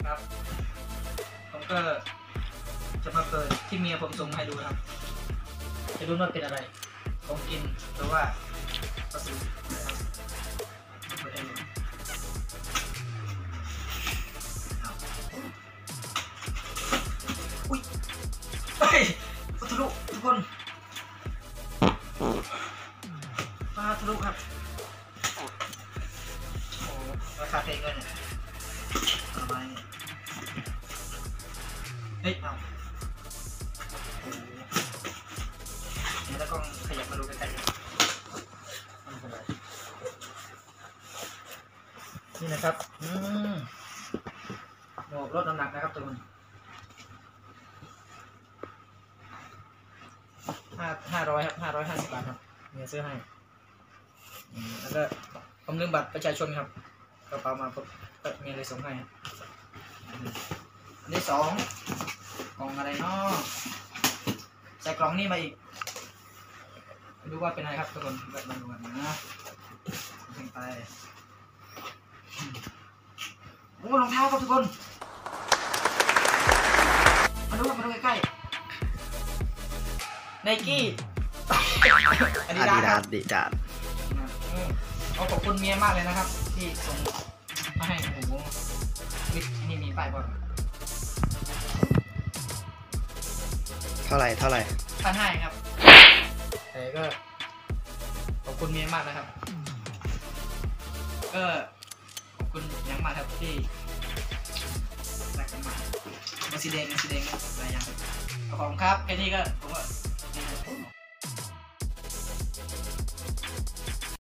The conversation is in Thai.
ครับ ผมก็จะมาเปิดที่เมียผมส่งให้ดูครับจะรู้ว่าเป็นอะไรของกินหรือว่าวัสดุนะครับเปิดให้ดูอุ้ยเฮ้ยวัสดุทุกคนปลาทะลุครับโอ้ราคาแพงเลยเนี่ยทำไมเนี่ยเฮ้ยเอาโอ้เดี๋ยวแล้วก็ขยับมาดูใกล้ๆนี่นะครับหมวกลดน้ำหนักนะครับทุกคน500ครับ550 บาทครับเมียซื้อให้แล้วก็ผมลืมบัตรประชาชนครับกระเป๋ามาปุ๊บเมียเลยส่งให้อันที่2กล่องอะไรเนาะใส่กล่องนี้มาอีกไม่รู้ว่าเป็นอะไรครับทุกคนเปิดมาดูกันนะขึ้นไปโอ้รองเท้าครับทุกคนมาดูใกล้ๆไนกี้อาดิดาสดิดาสขอบคุณเมียมากเลยนะครับที่ส่งมาให้โอ้โหนี่มีป้ายป่ะเท่าไหร่ 1,500ครับแต่ก็ขอบคุณเมียมากนะครับก็ขอบคุณยังมากครับที่รักกันมาสีแดงอะไรอย่างขอบคุณครับแค่นี้ก็ผมก็